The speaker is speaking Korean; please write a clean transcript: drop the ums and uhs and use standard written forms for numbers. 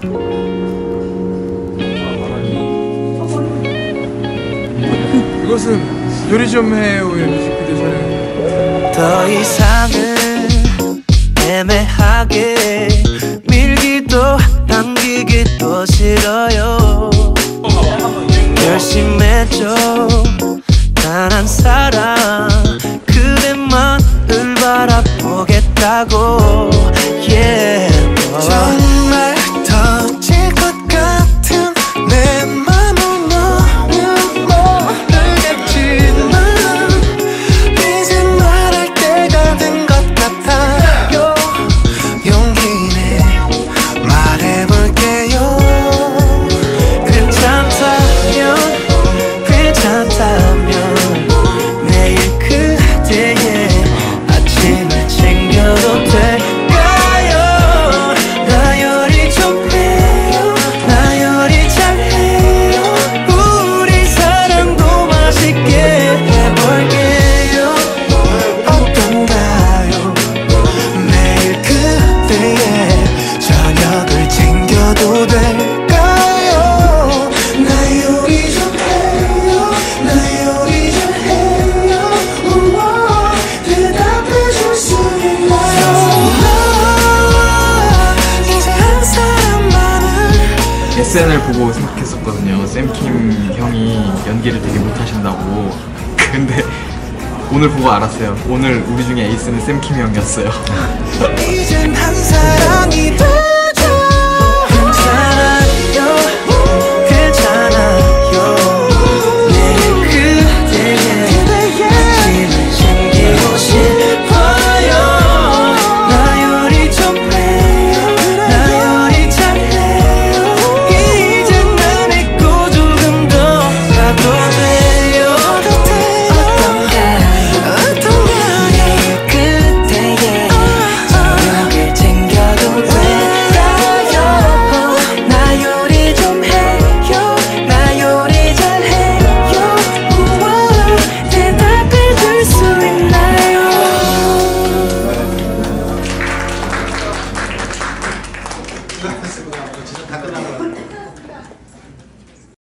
이것은 요리 좀 해요의 뮤직비디오 촬영. 더 이상은 애매하게 밀기도 당기기도 싫어요. 결심했죠. 단 한 사람 그대만을 바라보겠다고. yeah. 정말 터질 것 같은 내 맘을 너는 모르겠지만 이제 말할 때가 된 것 같아요. 용기 내 말해볼게요. 괜찮다면 내일 그대의 아침을 챙겨도 될까요? 나 요리 좀 해요. 나 요리 잘해요. 우리 사랑도 맛있게 해볼게요. 어떤가요? 매일 그대의 저녁을 챙겨도 될까요? 나 요리 좀 해요. 나 요리 좀 해요. 우와, 대답해줄 수 있나요? 이제 한 사람만을. SNL 보고 생각했었거든요. 샘킴 형이 연기를 되게 못하신다고. 근데 오늘 보고 알았어요. 오늘 우리 중에 에이스는 샘킴 형이었어요. 이젠 한 사람이 돼.